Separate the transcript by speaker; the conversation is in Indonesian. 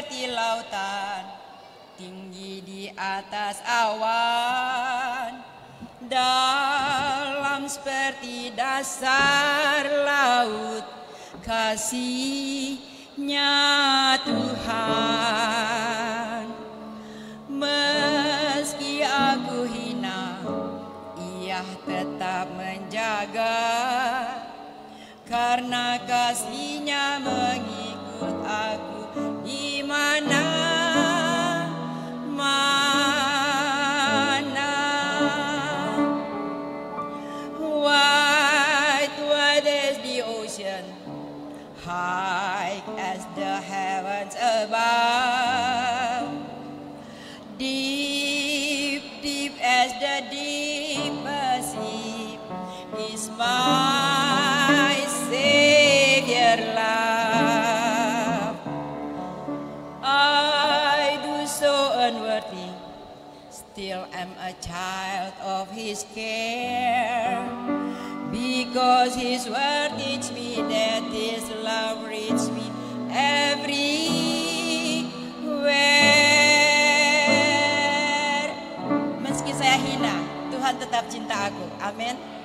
Speaker 1: seperti lautan, tinggi di atas awan, dalam seperti dasar laut, kasih-Nya Tuhan. Meski aku hina, Ia tetap menjaga, karena kasih-Nya mengikut aku di mana. Wide as the ocean, high as the heavens above, deep as the deepest sea is my Savior love. I do so unworthy, still am a child of His care, because His word teach me that His love reaches me everywhere. Meski saya hina, Tuhan tetap cinta aku. Amin.